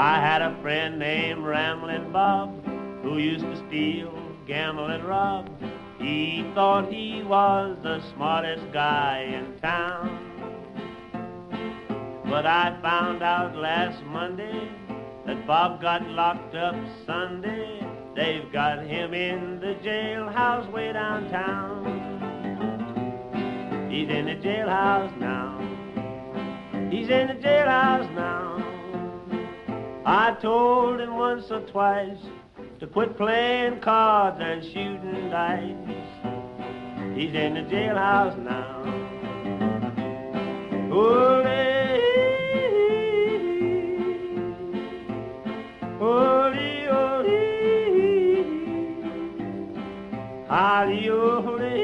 I had a friend named Ramblin' Bob who used to steal, gamble, and rob. He thought he was the smartest guy in town. But I found out last Monday that Bob got locked up Sunday. They've got him in the jailhouse way downtown. He's in the jailhouse now. He's in the jailhouse now. I told him once or twice to quit playing cards and shooting dice. He's in the jailhouse now. Ole, ole, ole, holly, ole, ole.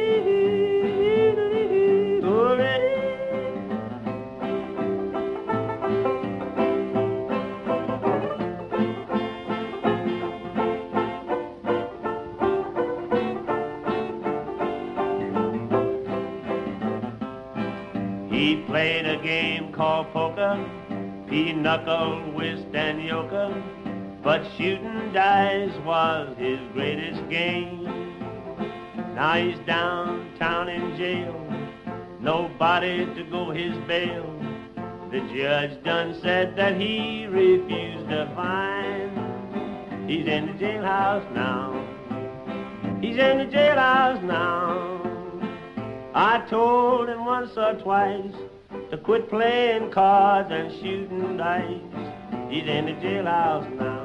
He played a game called poker, pinochle, whist, and euchre, but shooting dice was his greatest game. Now he's downtown in jail, nobody to go his bail. The judge done said that he refused to fine. He's in the jailhouse now. He's in the jailhouse now. I told him once or twice to quit playing cards and shooting dice. He's in the jailhouse now.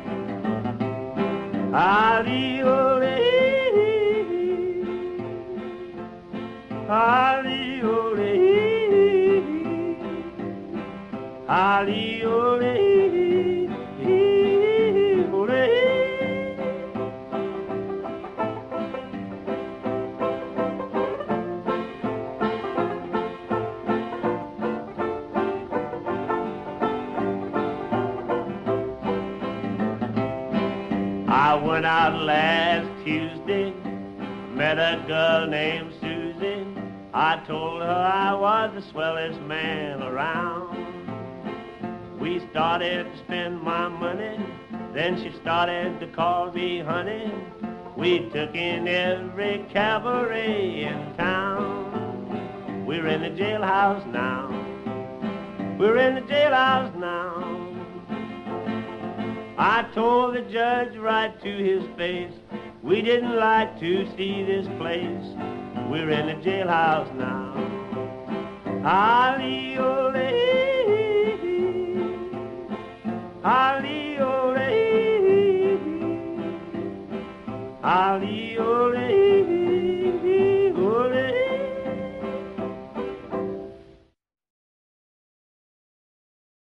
Holly, ole, holly, ole, holly, ole, ole. I went out last Tuesday, met a girl named Susie. I told her I was the swellest man around. We started to spend my money, then she started to call me honey. We took in every cabaret in town. We're in the jailhouse now. We're in the jailhouse now. I told the judge right to his face, we didn't like to see this place. We're in the jailhouse now. Holly, ole, holly, ole, holly, ole.